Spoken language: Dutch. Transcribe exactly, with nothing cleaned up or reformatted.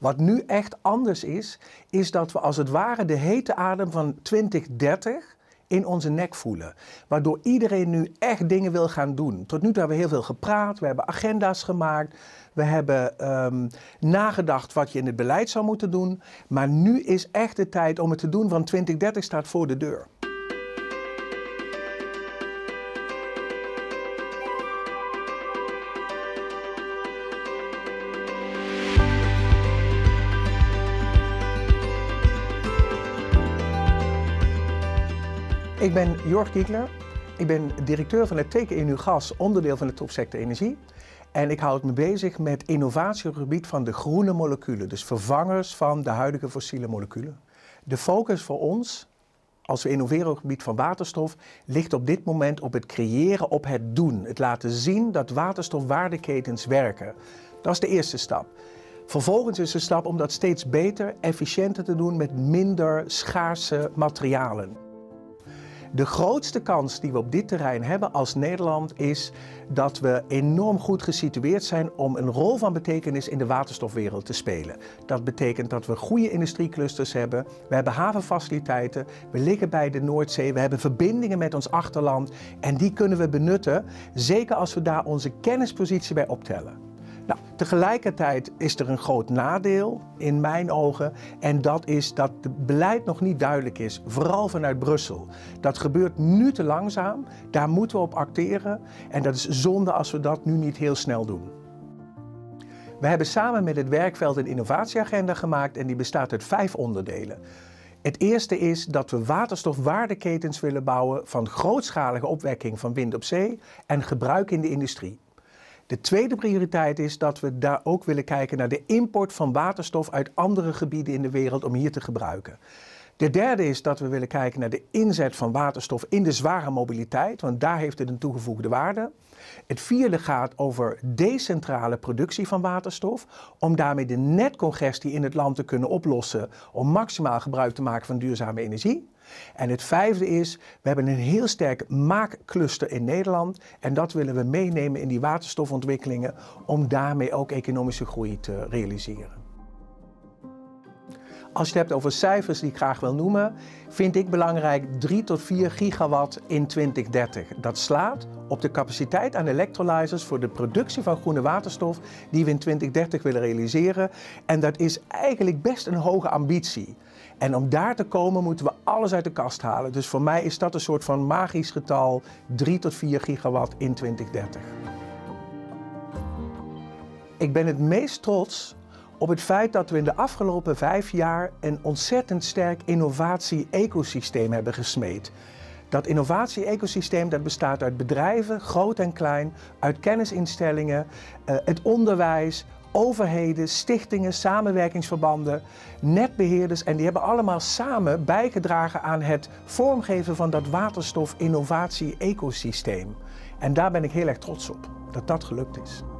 Wat nu echt anders is, is dat we als het ware de hete adem van twintig dertig in onze nek voelen. Waardoor iedereen nu echt dingen wil gaan doen. Tot nu toe hebben we heel veel gepraat, we hebben agenda's gemaakt, we hebben um, nagedacht wat je in het beleid zou moeten doen. Maar nu is echt de tijd om het te doen, want twintig dertig staat voor de deur. Ik ben Jorg Kiekler, ik ben directeur van het Teken E N U Gas, onderdeel van de topsector energie. En ik houd me bezig met innovatie op het gebied van de groene moleculen, dus vervangers van de huidige fossiele moleculen. De focus voor ons, als we innoveren op het gebied van waterstof, ligt op dit moment op het creëren, op het doen. Het laten zien dat waterstofwaardeketens werken. Dat is de eerste stap. Vervolgens is de stap om dat steeds beter, efficiënter te doen met minder schaarse materialen. De grootste kans die we op dit terrein hebben als Nederland is dat we enorm goed gesitueerd zijn om een rol van betekenis in de waterstofwereld te spelen. Dat betekent dat we goede industrieclusters hebben, we hebben havenfaciliteiten, we liggen bij de Noordzee, we hebben verbindingen met ons achterland en die kunnen we benutten, zeker als we daar onze kennispositie bij optellen. Nou, tegelijkertijd is er een groot nadeel in mijn ogen en dat is dat het beleid nog niet duidelijk is, vooral vanuit Brussel. Dat gebeurt nu te langzaam, daar moeten we op acteren en dat is zonde als we dat nu niet heel snel doen. We hebben samen met het werkveld een innovatieagenda gemaakt en die bestaat uit vijf onderdelen. Het eerste is dat we waterstofwaardeketens willen bouwen van grootschalige opwekking van wind op zee en gebruik in de industrie. De tweede prioriteit is dat we daar ook willen kijken naar de import van waterstof uit andere gebieden in de wereld om hier te gebruiken. De derde is dat we willen kijken naar de inzet van waterstof in de zware mobiliteit, want daar heeft het een toegevoegde waarde. Het vierde gaat over decentrale productie van waterstof, om daarmee de netcongestie in het land te kunnen oplossen, om maximaal gebruik te maken van duurzame energie. En het vijfde is, we hebben een heel sterk maakcluster in Nederland en dat willen we meenemen in die waterstofontwikkelingen om daarmee ook economische groei te realiseren. Als je het hebt over cijfers die ik graag wil noemen, vind ik belangrijk drie tot vier gigawatt in twintig dertig. Dat slaat op de capaciteit aan electrolyzers voor de productie van groene waterstof die we in twintig dertig willen realiseren. En dat is eigenlijk best een hoge ambitie. En om daar te komen moeten we alles uit de kast halen. Dus voor mij is dat een soort van magisch getal, drie tot vier gigawatt in twintig dertig. Ik ben het meest trots op het feit dat we in de afgelopen vijf jaar een ontzettend sterk innovatie-ecosysteem hebben gesmeed. Dat innovatie-ecosysteem dat bestaat uit bedrijven, groot en klein, uit kennisinstellingen, uh, het onderwijs, overheden, stichtingen, samenwerkingsverbanden, netbeheerders en die hebben allemaal samen bijgedragen aan het vormgeven van dat waterstof-innovatie-ecosysteem. En daar ben ik heel erg trots op, dat dat gelukt is.